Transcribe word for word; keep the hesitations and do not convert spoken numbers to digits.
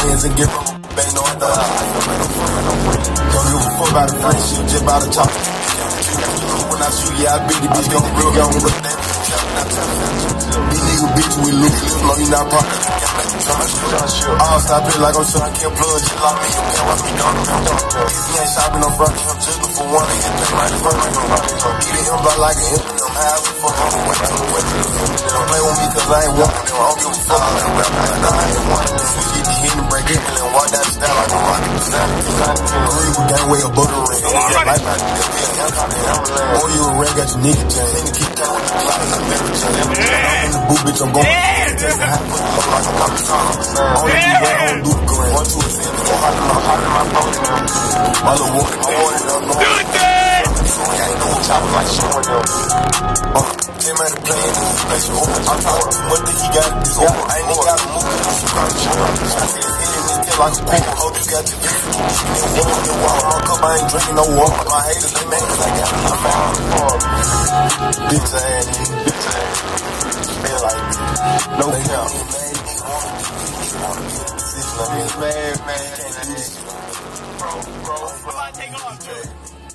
friends and get from back, no, I don't. Don't give a fuck about the friendship, just about the talk. When I shoot, yeah, I beat the bitch, gon' real, gon' look that. These niggas bitch with loose lips, no, you not poppin'. I'll stop it like I'm trying to kill blood, just like me, okay, watch me done. If he ain't shopping, I'm front of him, just look for one, and hit that right in front of him. Eating him block like an infant, I'm high as fuck, I'm wet, I'm wet. Don't play with me, cause I ain't walking them, I don't give a fuck, I ain't rapping like I ain't one. We get the hit and break it, and walk down the style like a rocket. Three, we got way above the ring. Like my boy, you a red, got your nigga chain. Nigga keep telling me, like I'm never changed. I'm in the booth, bitch, I'm going. Only do that, I don't do the grand. One, two, three, four, hot in my, hot in my phone. My little walk in my water, I'm no. Do it, man! I ain't no chopper like shit on them. Came out of playing, special open. I'm talking, what the he got this over. I ain't even got a move. Like a cool, hope you got your bitch. My cup, I ain't drinking no water. My haters, they mad cause I got my mouth. Bitch ass, bitch ass. Feel like no count. Man, man, man. Bro, bro, will I take off, dude?